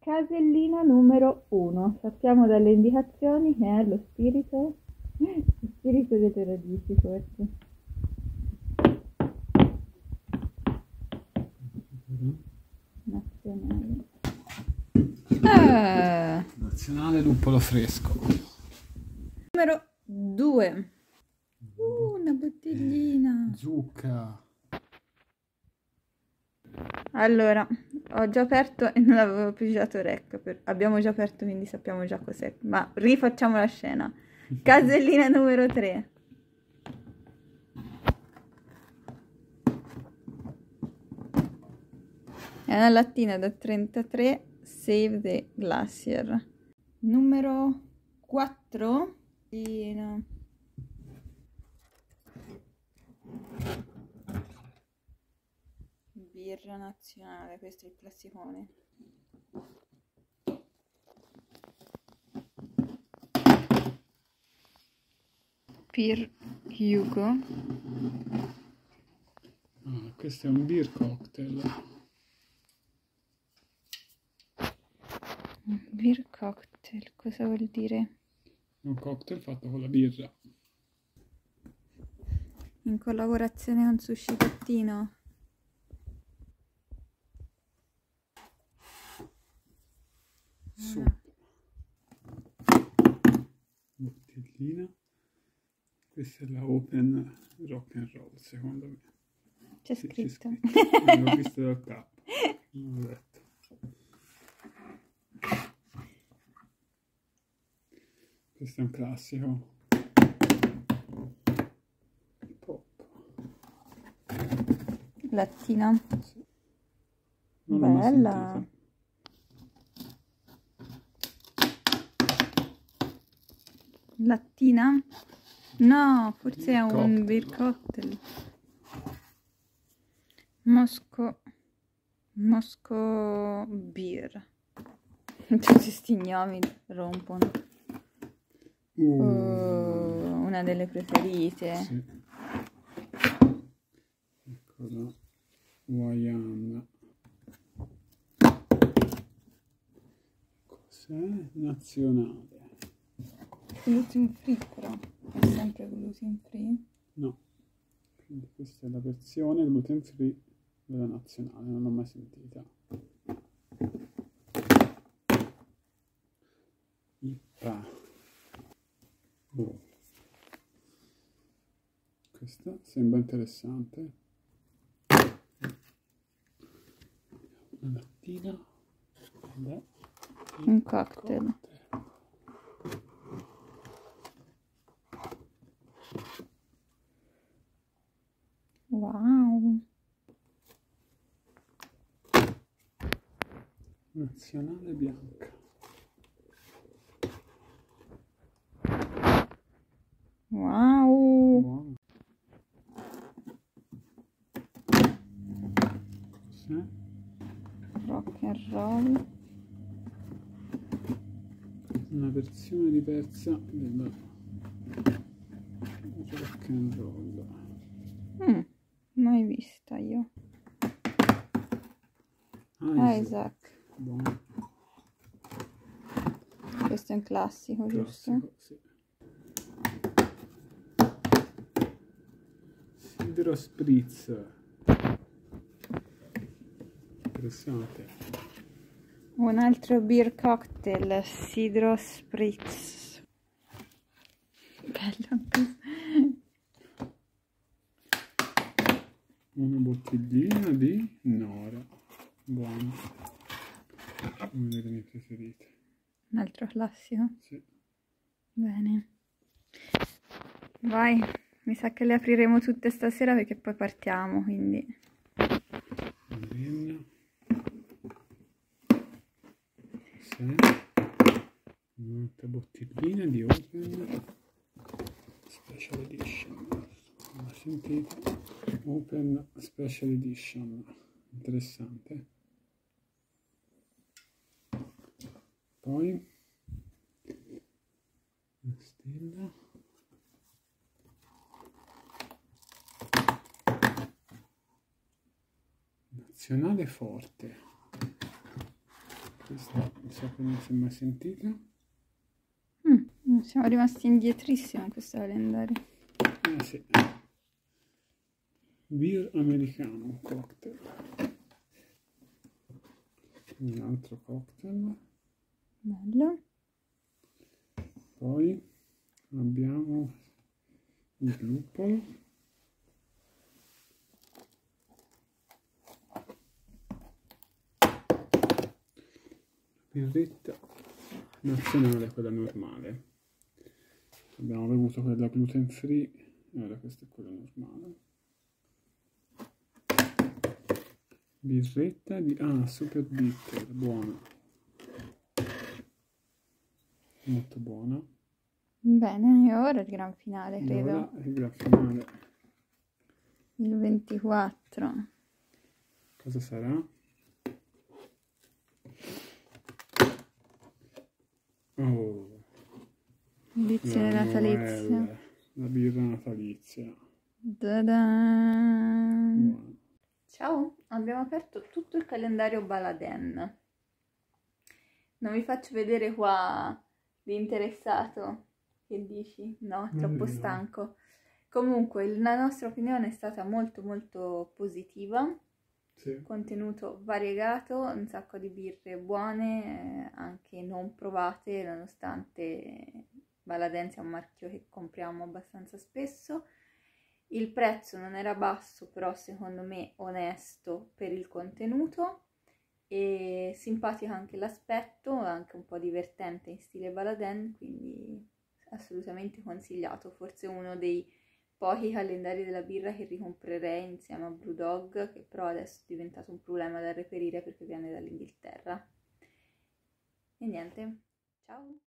Casellina numero 1. Sappiamo dalle indicazioni che è lo spirito delle radici, forse. Nazionale. Nazionale luppolo fresco. Numero 2. Una bottiglina. Zucca. Allora, ho già aperto e non avevo pigiato rec. Abbiamo già aperto, quindi sappiamo già cos'è. Ma rifacciamo la scena. Casellina numero 3. È una lattina da 33, Save the Glacier. Numero 4. Birra nazionale, questo è il classicone. Pier Hugo. Questo è un beer cocktail. Beer cocktail, cosa vuol dire? Un cocktail fatto con la birra. In collaborazione con Sushi Pettino. Soup. Bottiglina. Questa è la Open Rock and Roll, secondo me. C'è Sì, scritto. L'ho visto dal capo. Non l'ho letto. Questo è un classico. Pop. Lattina. Sì. Non l'ho mai Bella. sentita. Lattina? No, forse è un Cocktail. beer cocktail. Mosco Beer. Tutti sti nomi rompono. Una delle preferite. Sì. Eccola. Wayam. Cos'è? Nazionale. Gluten free però. È sempre gluten free. No. Quindi questa è la versione gluten free della nazionale, non l'ho mai sentita. IPA. Boh. Questa sembra interessante. Una lattina. Vabbè. Un cocktail. Wow. Nazionale bianca. Wow. Buono. Cos'è? Rock and roll. Una versione diversa del rock and roll. Mai vista io. Isaac. Buono. Questo è un classico, giusto? Classico, sì. Sidro Spritz. Interessante. Un altro beer cocktail, Sidro Spritz. Bello. Una bottiglina di Nora. Buono. Una delle mie preferite. Un altro classico. Sì. Bene. Vai, mi sa che le apriremo tutte stasera perché poi partiamo, quindi. Vienna. Sì. Un'altra bottiglina di Open Special Edition. Non l'ho sentita. Open Special Edition. Interessante. Poi una stella. Nazionale forte. Questa non so che non si è mai sentita. Siamo rimasti indietrissimo in questo calendario. Sì. Beer americano, cocktail. Un altro cocktail. Bello. Poi abbiamo il luppolo. Birretta nazionale, quella normale. Abbiamo bevuto quella gluten free, ora questa è quella normale. Birretta di super bitter, buona, molto buona. Bene, e ora il gran finale, E credo. ora il gran finale. Il 24. Cosa sarà? Oh, Edizione la natalizia. Noel, la birra natalizia. Ta-da! Buona. Ciao, abbiamo aperto tutto il calendario Baladen. Non vi faccio vedere qua l'interessato. Che dici? No, è troppo stanco. Comunque, la nostra opinione è stata molto molto positiva. Sì. Contenuto variegato, un sacco di birre buone, anche non provate, nonostante Baladen sia un marchio che compriamo abbastanza spesso. Il prezzo non era basso, però secondo me onesto per il contenuto, e simpatico anche l'aspetto, anche un po' divertente in stile Baladen, quindi assolutamente consigliato. Forse uno dei pochi calendari della birra che ricomprerei insieme a Brewdog, che però adesso è diventato un problema da reperire perché viene dall'Inghilterra. E niente, ciao!